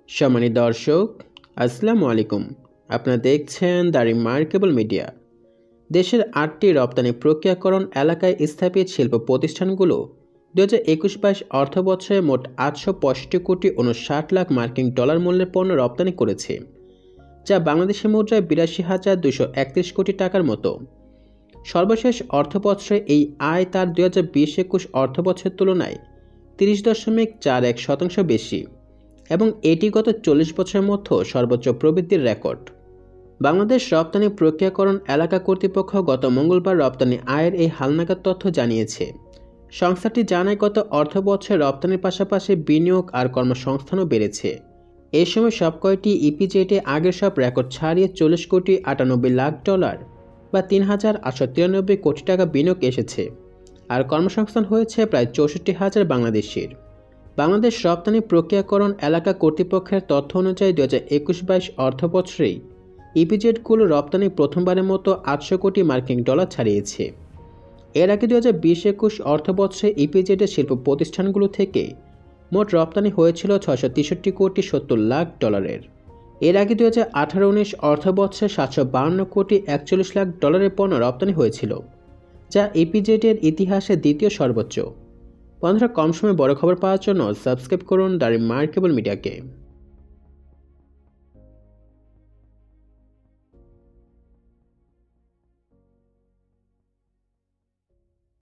সম্মানিত দর্শক, আসসালামু আলাইকুম। আপনারা দেখছেন দ্য রিমার্কেবল মিডিয়া। দেশের 8টি রপ্তানি প্রক্রিয়াকরণ এলাকায় স্থাপিত শিল্প প্রতিষ্ঠানগুলো 2021-22 অর্থবছরে মোট 865 কোটি 59 লাখ মার্কিন ডলার মূল্যের পণ্য রপ্তানি করেছে, যা বাংলাদেশি মুদ্রায় 82,231 কোটি টাকার মতো। সর্বশেষ অর্থবছরে এই আয় তার 2020-21 অর্থবছরের তুলনায় 30.41% বেশি এবং এটি গত 40 বছরের মধ্যে সর্বোচ্চ প্রবৃদ্ধির রেকর্ড। বাংলাদেশ রপ্তানি প্রক্রিয়াকরণ এলাকা কর্তৃপক্ষ গত মঙ্গলবার রপ্তানি আয়ের এই হালনাগাদ তথ্য জানিয়েছে। সংস্থাটি জানায়, গত অর্থবছরে রপ্তানির পাশাপাশি বিনিয়োগ আর কর্মসংস্থানও বেড়েছে। এই সময় সবকয়টি ইপিজেডে আগের সব রেকর্ড ছাড়িয়ে 40 কোটি 98 লাখ ডলার বা 3,893 কোটি টাকা বিনিয়োগ এসেছে, আর কর্মসংস্থান হয়েছে প্রায় 64,000 বাংলাদেশির। বাংলাদেশ রপ্তানি প্রক্রিয়াকরণ এলাকা কর্তৃপক্ষের তথ্য অনুযায়ী 2021-22 অর্থবছরেই ইপিজেডগুলো রপ্তানি প্রথমবারের মতো 800 কোটি মার্কিন ডলার ছাড়িয়েছে। এর আগে 2020-21 অর্থবছরে ইপিজেডের শিল্প প্রতিষ্ঠানগুলো থেকে মোট রপ্তানি হয়েছিল 663 কোটি 70 লাখ ডলারের। এর আগে 2018-19 অর্থবছরে 752 কোটি 41 লাখ ডলারের পণ্য রপ্তানি হয়েছিল, যা ইপিজেডের ইতিহাসে দ্বিতীয় সর্বোচ্চ। বন্ধুরা, কম সময়ে বড় খবর পাওয়ার জন্য সাবস্ক্রাইব করুন দ্য রিমার্কেবল মিডিয়াকে।